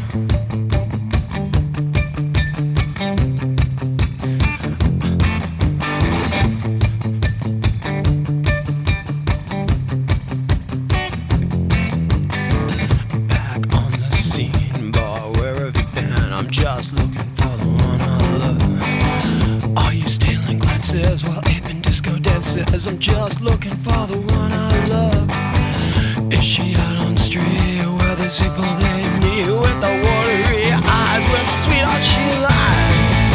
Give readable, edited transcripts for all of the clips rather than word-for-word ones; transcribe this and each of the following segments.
Just looking for the one I love. Are you stealing glances while aping disco dances? I'm just looking for the one I love. Is she out on the street where there's people they need, with the watery eyes where my sweetheart she lies?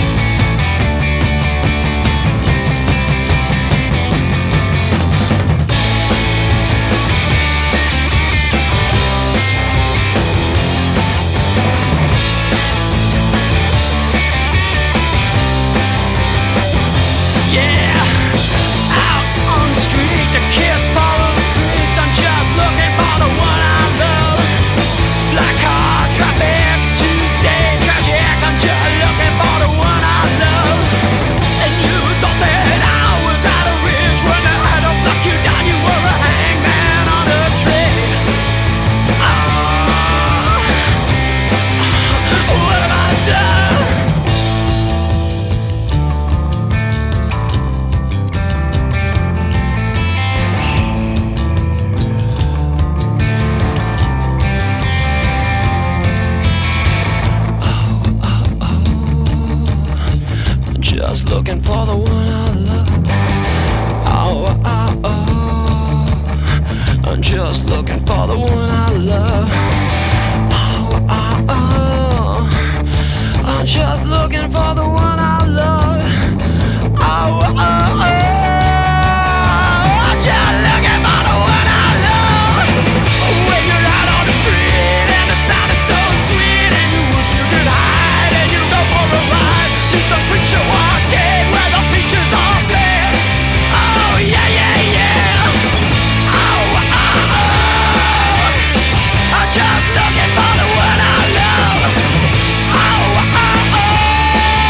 Just looking for the one I love. Oh, oh, oh. I'm just looking for the one I love. Oh, oh, oh. I'm just looking for the one I love. Oh, oh, oh. I'm just looking for the one I love. When you're out on the street and the sound is so sweet, and you wish you could hide, and you go for a ride to some preacher arcade where the features are playing. Oh yeah, yeah, yeah. Oh, oh, oh. I'm just looking for the one I love. Oh, oh, oh.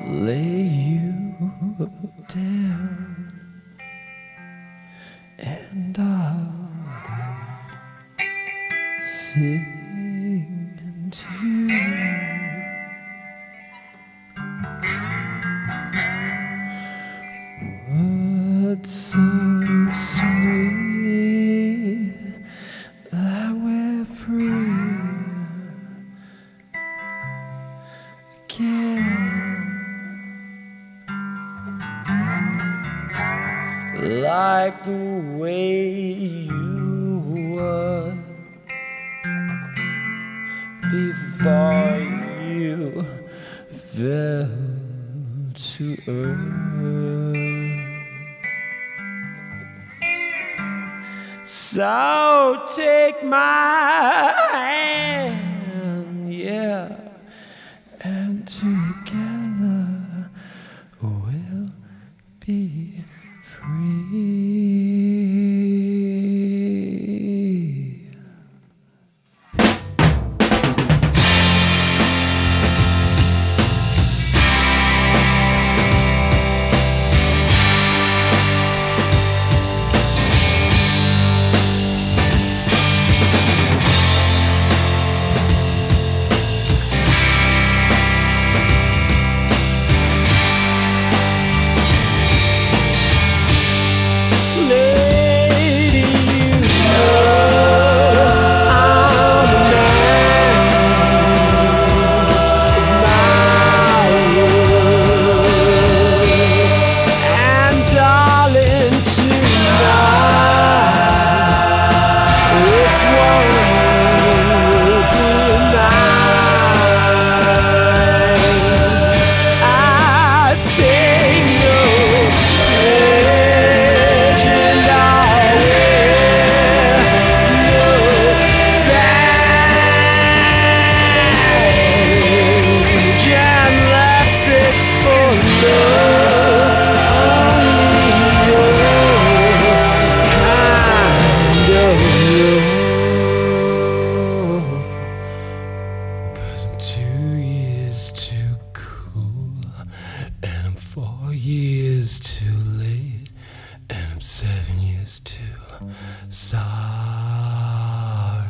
lay you down, and I'll sing to you. What's so sweet that we're free again, like the way you were before you fell to earth. So take my hand, yeah, and together we'll be free. And I'm 4 years too late, and I'm 7 years too sorry.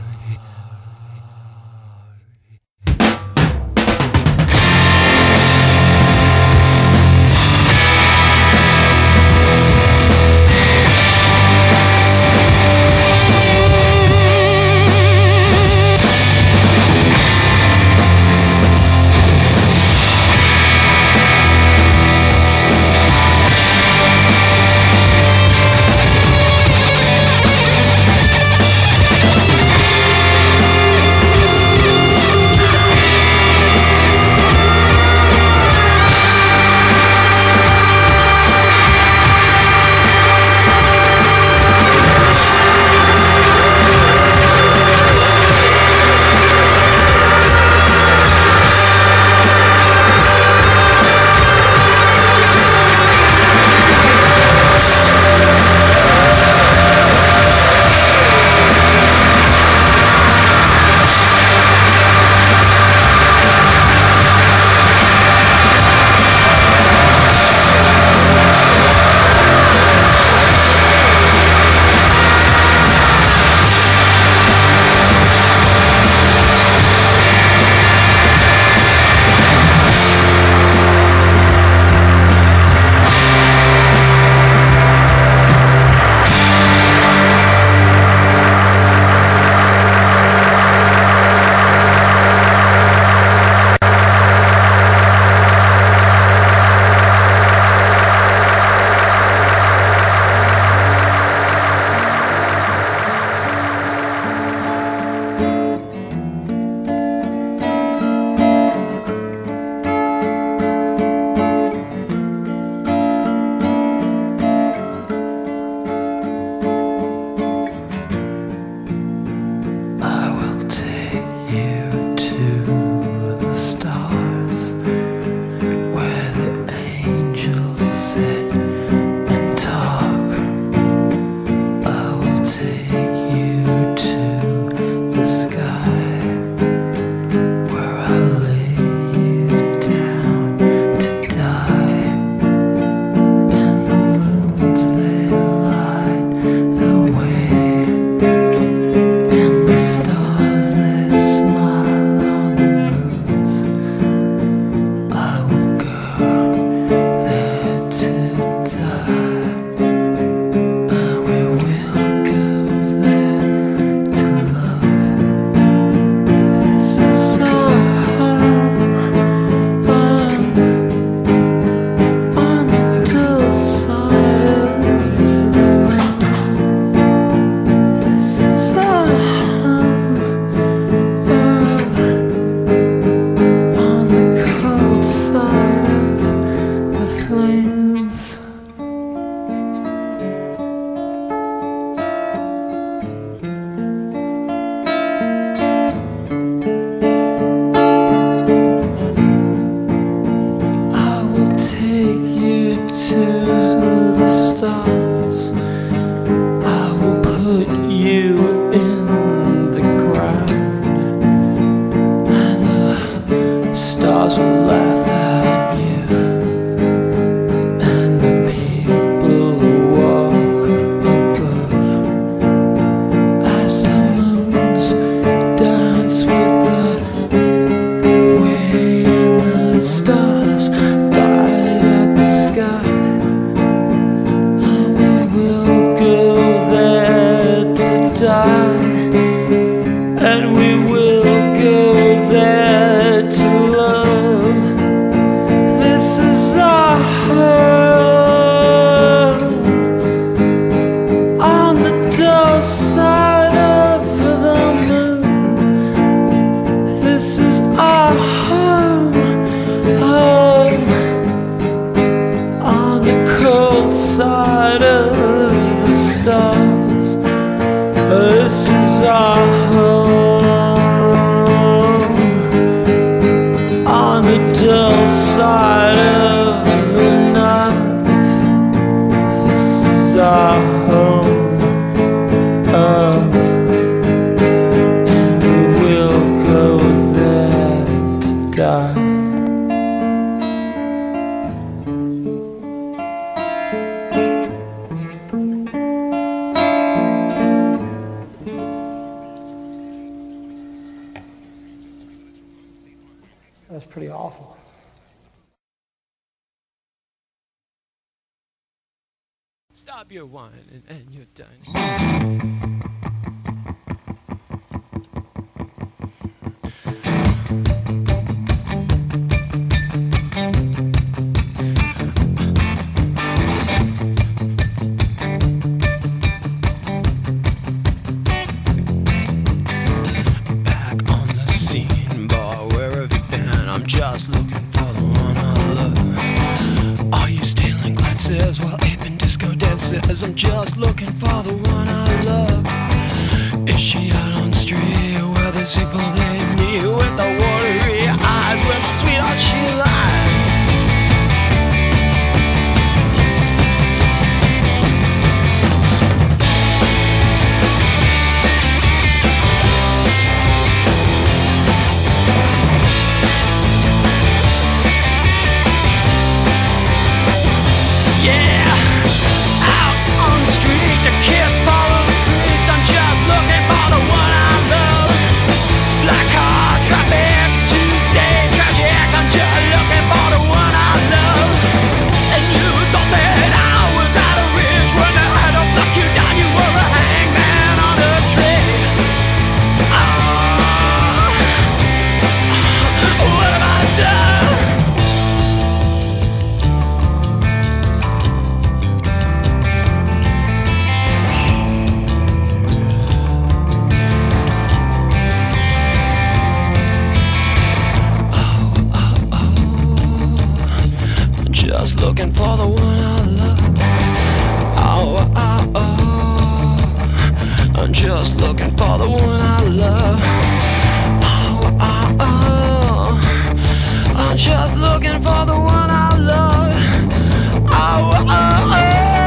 side of the stars. This is our home. On the dull side of the night, this is our home. And we will go there to die. That's pretty awful. Stop your whining and your dining. Back on the scene, boy, where have you been? I'm just looking for the one I love. Are you stealing glances while aping disco dances? I'm just looking for the one I love. Is she out on the street where there's people they need with the watery eyes where my sweetheart she lies? Just looking for the one I love. Oh, oh, oh. I'm just looking for the one I love. Oh, oh, oh. I'm just looking for the one I love. Oh, oh, oh.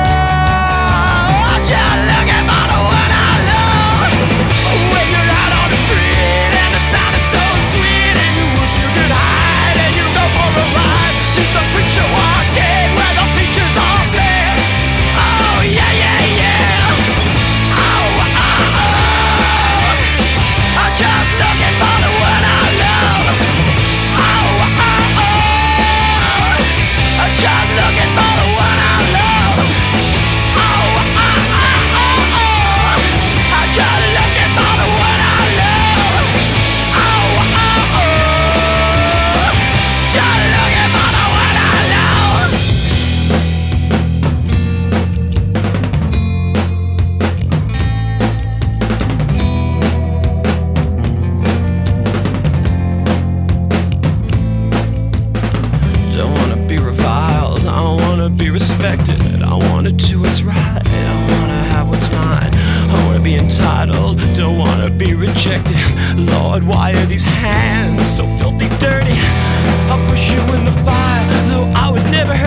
I'm just looking for the one I love. When you're out on the street and the sound is so sweet and you wish you could hide and you go for a ride to some preacher arcade where the features are playing. Oh yeah, yeah, yeah. Oh, oh, oh. I'm just looking for the one I love. Oh, oh, oh. I'm just looking for the one I love. Oh, oh, oh, oh. I'm just looking for the one I love. Oh, oh, oh. Just looking for the one I love. Don't wanna be reviled, I wanna be respected, I wanna do what's right, I wanna have what's mine, I wanna be entitled, don't wanna be rejected. Lord, why are these hands so filthy dirty? I'll push you in the fire, though I would never